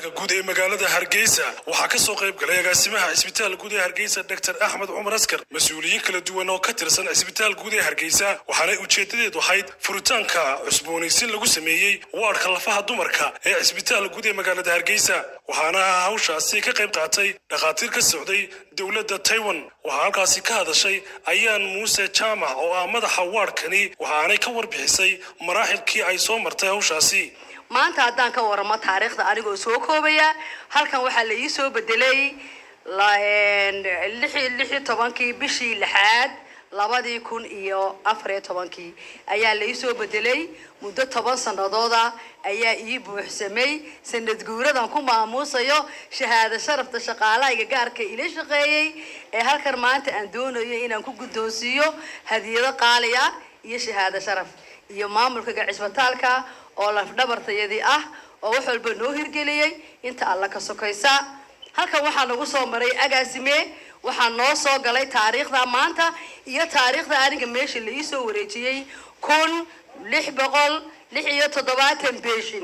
guud ee magaalada Hargeysa waxaa ka soo qayb galay agaasimaha Cisbitaalka Guud ee Hargeysa Dr. Axmed Cumar Askar mas'uuliyiin kala duwan oo ka tirsan Cisbitaalka Guud ee Hargeysa waxaana ujeedadeedu ahayd furitaanka cusboonaysiin lagu sameeyay waadhka lafaha dumarka ee Cisbitaalka Guud ee magaalada Hargeysa waxaana hawshaasi ka qayb qaatay dhaqaatiir ka socday dawladda Taiwan waxaa halkaasi ka hadashay Ayaan Muuse Jaamac oo ah madaxa waadhkani waxaanay ka warbixisay maraaxilkii ay soo martay hawshaasi maanta haddaan ka waramo taariikhda anigoo soo koobaya halkan waxaa la ii soo bedelay 16 bishii 6 2014 ayaa la ii soo bedelay muddo 10 sanadooda ayaa ii buuxsamay sanad guuradan ku maamuusayo shahaado sharafta shaqaalaha gaarka ila shaqeeyay ee halkan maanta aan doonayo inaan ku guddoonsiiyo hadiyado qaali ah iyo shahaado sharaf iyo maamulka cisbitaalka oo laf dhabartayadii ah oo wax walba noo hirgeliyay inta alla ka sokaysa halkan waxaa nagu soo maray agaasime waxaa noo soo galay taariikhda maanta iyo taariikhda aniga meesha la ii soo wareejiyay 1676 beeshin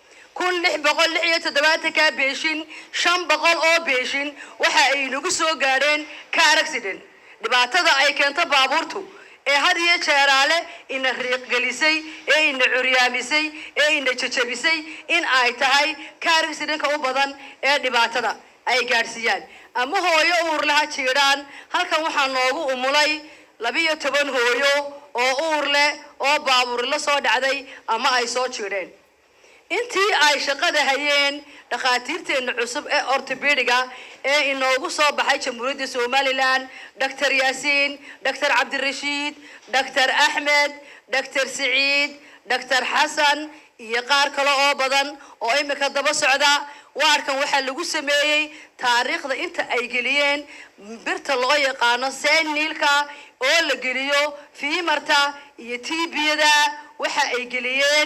1676 beeshin 500 oo beeshin waxa ay nagu soo gaareen car accident dhibaatada ay keento baabuurtu ee had iyo jeeraale in riiq galisay ee in curyaamisay ee in jajabisay in ay tahay car accident-ka u badan ee dhibaatada ay gaarsiiyaan ama hooyo uur laha jiiraan halkan waxaa noogu umulay 12 hooyo oo uur leh oo baabuur la soo dhacday ama ay soo jiireen intii ay shaqada hayeen dhaqaatiirteena cusub ee orthopediga ee inoogu soo baxay Jamhuuriyadda Soomaaliland Dr. Yaasiin Dr. Cabdirashiid Dr. Axmed Dr. Saciid Dr. Xasan iyo qaar kale oo badan oo imika daba socda waarkan waxa lagu sameeyay taariikhda inta ay geliyeen birta loo yaqaano seenilka oo la geliyo fiimarta iyo TB-da waxa ay geliyeen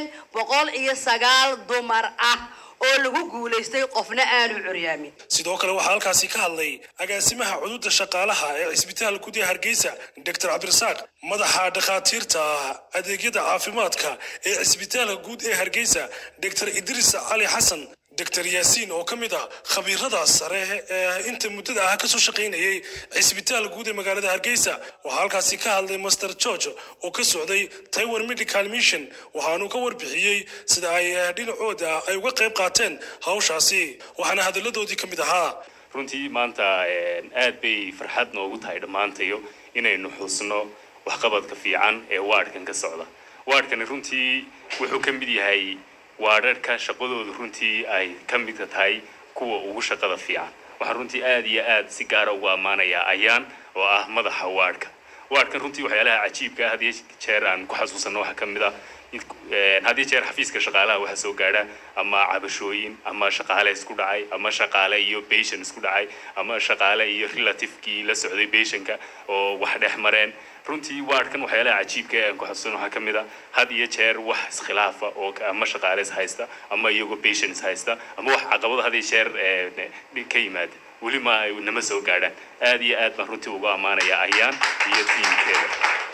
109 dumar ah oo lagu guuleystay qofna aanu curyaamin sidoo kale waxa halkaasi ka hadlay agaasimaha xuduudda shaqaalaha ee Cisbitaalka Guud ee Hargeysa Dr. Cabdirasaaq madaxa dhaqaatiirta adeegyada caafimaadka ee Cisbitaalka Guud ee Hargeysa Dr. Idris Ali Xasan Dr. Yaasiin oo kamid ah khabiirada sare ee inta muddada ah ka soo shaqeynayay Cisbitaalka Guud ee magaalada Hargeysa waxa halkaasi ka hadlay Master George oo ka socday Taiwan Medical Mission waxaanu ka warbixiyay sida ay dhinacooda ay uga qayb qaateen hawshaasi waxaana hadaladoodii kamid ahaa runtii maanta aad bay farxad noogu tahay dhamaantayo inaynu xusno waxqabadka fiican ee waadhkan ka socda waadhkan runtii wuxuu ka mid yahay waararka shaqadoodu runtii ay ka mid tahay kuwa ugu shaqada fiican waxa runtii aad iyo aad si gaar ah ugu amaanaya Ayaan oo ah madaxa waadhkan runtii waxyaalaha cajiibka ah hadii jeer aan ku xasuusano waxa kamid ah hadii jeer xafiiska shaqaalaha waxa soo gaara ama cabashooyin ama shaqaale isku dhacay ama shaqaale iyo patient isku dhacay ama shaqaale iyo relative-kii la socday patient-ka oo wax dhex mareen runtii waadhkan waxyaalaha cajiibka ah aan ku xasuusano waxa kamid ah had iyo jeer wax iskhilaafa oo ama shaqaale haysta ama iyagu patients haysta ama wax caqabado had iyo jeer ka yimaada wali ma ay nama soo gaaraan aad iyo aad baan runtii ugu amaanaya Ayaan iyo tiimkeeda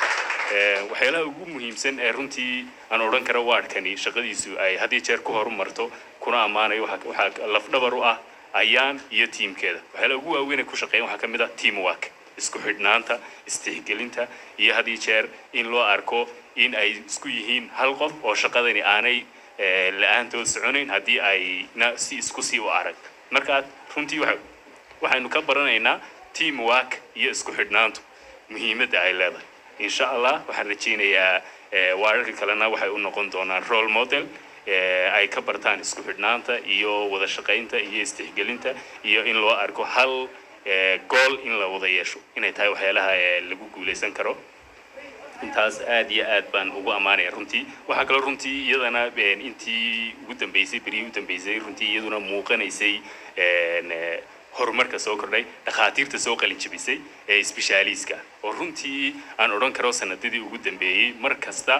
waxyaalaha ugu muhiimsan ee runtii aan oran karo waadhkani shaqadiisu ay had iyo jeer ku horumarto kuna amaanayo waxa laf dhabar u ah Ayaan iyo tiimkeeda waxyaalaha ugu waaweyn ee ku shaqeeyaan waxa kamid ah teamwork isku xidhnaanta istixgelinta iyo had iyo jeer in loo arko in ay isku yihiin hal qof oo shaqadani aanay la'aantood soconayn hadii ay si isku sii u arag marka runtii waxaanu ka baranaynaa teamwork iyo isku xidhnaantu muhiimadda ay leedahay insha Allah waxaan rajaynayaa waararka kalena waxay u noqon doonaan role model ay ka bartaan isku xidhnaanta iyo wada shaqaynta iyo istixgelinta iyo in loo arko hal goal in la wada yeesho inay tahay waxyaalaha lagu guuleysan karo intaas aad iyo aad baan ugu amaanaya runtii waxa kale runtii iyadana intii ugu dambeysay bariyo dambeysay runtii iyaduna muuqanaysay horumarka soo kordhay dhaqaatiirta soo qalin jabisay ee specialist-ka oo runtii aan oran karo sanadadii ugu dambeeyay markasta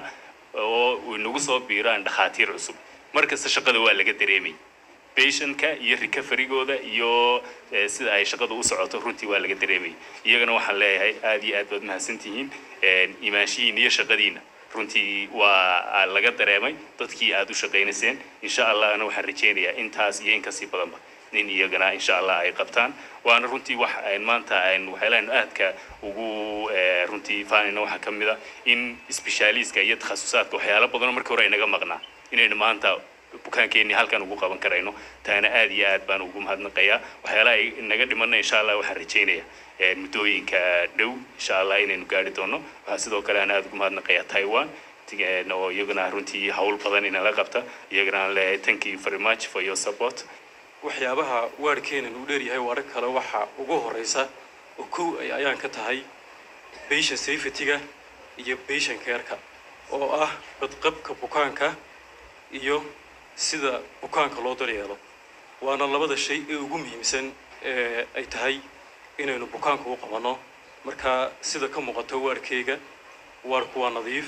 oo nagu soo biiraan dhaqaatiir cusub markasta shaqada waa laga dareemay patient-ka iyo recovery-gooda iyo sida ay shaqadu u socoto runtii waa laga dareemay iyagana waxaan leeyahay aad iyo aad baad mahadsantihiin imaanshihiin iyo shaqadiina runtii waa laga dareemay dadkii aad u shaqaynayseen insha Allah ana waxaan rajeynayaa intaas iyo in ka sii badanba in iyagana insha Allah ay qabtaan waana runtii wax ay maanta waxaylaan aadka ugu runtii faanina waxa kamida in specialist-ka iyo takhasusaadka waxyaalo badan markii hore inaga maqnaa inaynu maanta bukaankeeni halkan ugu qaban karayno taana aad iyo aad baan ugu mahadnaqayaa waxyaalaha ay naga dhimanay insha Allah waxaan rajeynayaa muddooyinka dhow insha Allah inaynu gaari doono waxa sidoo kale aan aad ugu mahadnaqayaa Taiwan oo iyagana runtii hawl badan in la qabta iyagana le thank you very much for your support waxyaabaha waarkeenan uu dheeryahay warar kale waxa ugu horeysa oo kow ayaan ka tahay patient safety-ga iyo patient care-ka oo ah badqabka bukaanka iyo sida bukaanka loo daryeelo waana labada shay ee ugu muhiimsan ay tahay inaynu bukaanka u qabano marka sida ka muuqato waarkeyga waarku waa nadiif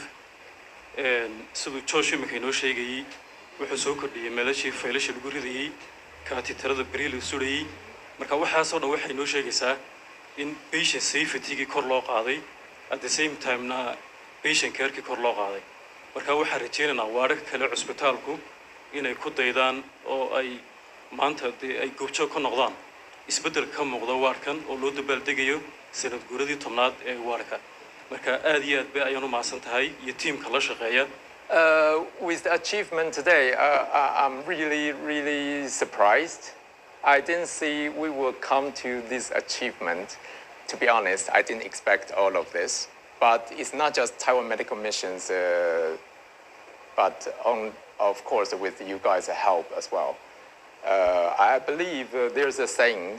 sidoo Josh imika inoo sheegayay wuxuu soo kordhiyay meelashii faylasha lagu ridayay kaatitarada bariil suurayay marka waxaasoo dhan waxay noo sheegaysaa in patient safety-gi kor loo qaaday at the same time na patient care-ki kor loo qaaday marka waxaan rajeynaynaa waararka kale cusbitaalku inay ku daydaan oo ay maanta ay goobjoog ka noqdaan isbedel ka muuqda waarkan oo loo dabaaldegayo sanad guuradii 10aad ee waarka marka aad iyo aad bay ayaan u mahadsan tahay iyo teamka la shaqeeya. With the achievement today, I'm really surprised. I didn't see we would come to this achievement. To be honest, I didn't expect all of this. But it's not just Taiwan Medical Missions, but of course with you guys' help as well. I believe there's a saying,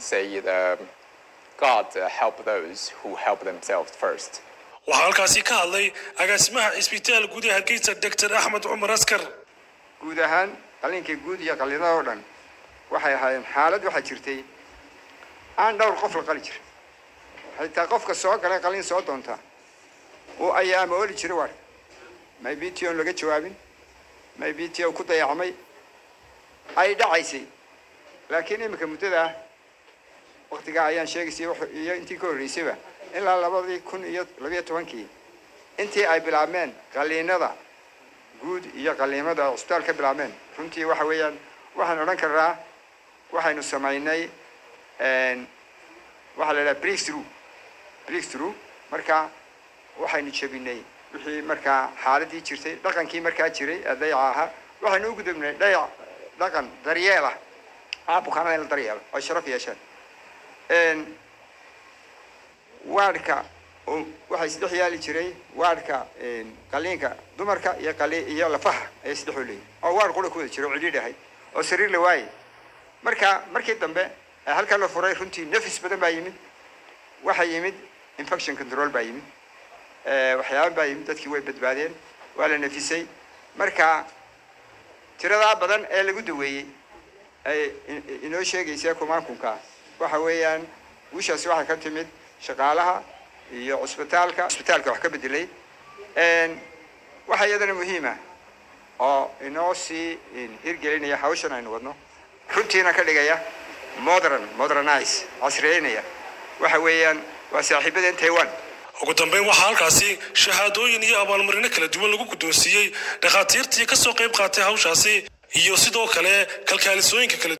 God help those who help themselves first. waxaa halkaasi ka hadlay agaasimaha isbitaal guud ee Hargeysa Dr. Axmed Cumar Askar guud ahaan qalinkii guud iyo qalliinada oo dhan waxay ahaayeen xaalad waxa jirtay aan dhowr qof la qali jiray xitaa qofka soo galay qalliin soo doonta oo ayaama oo jiray war maybe tii laga jawaabin maybe tii ku dayacmay ay dhacaysay laakiin imika muddada waqtiga ayaan sheegaysay iyo intii ka horeysayba ilaa 2012 intii ay bilaabmeen qaliinada guud iyo qaliimada cusbitaalka bilaabmeen runtii waxa weeyaan waxaan oran karaa waxaynu sameynay waxa la yiraahdaa breakthrough marka waxaynu jabinay wixii marka xaaladii jirtay dhaqankii marka jiray adeecaha waxaynu u gudubnay dhaqan daryeela bukaanada la daryeelo oo sharaf yeeshaan waarka waxay sidoo yaali jiray waarka qaliinka dumarka iyo lafaha ay sidoo leeyahay oo waar qolo ku jiro cidhiidhahay oo sariir la waayay markii dambe halka la furay runtii nafis badan baa yimid waxa yimid infection control baa yimid waxyaabo baa yimid dadkii way badbaadeen waa la nafisay marka tirada badan ee lagu daweeyay ay inoo sheegaysaa kumaankunka waxa weeyaan wishaas waxa ka timid shaqaalaha iyo cusbitaalka wax ka bedelay waxa iyadana muhiim ah oo inoo si hirgelinaya hawshan aynu wadno runtiina ka dhigaya modernize casriyeynaya waxa weeyaan waa saaxiibada Taiwan ugu dambeyn waxaa halkaasi shahaadooyin iyo abaalmarino kala duwan lagu guddoonsiiyay dhakhaatiirtii ka soo qayb qaatay hawshaasi iyo sidoo kale kalkaalisooyinka kala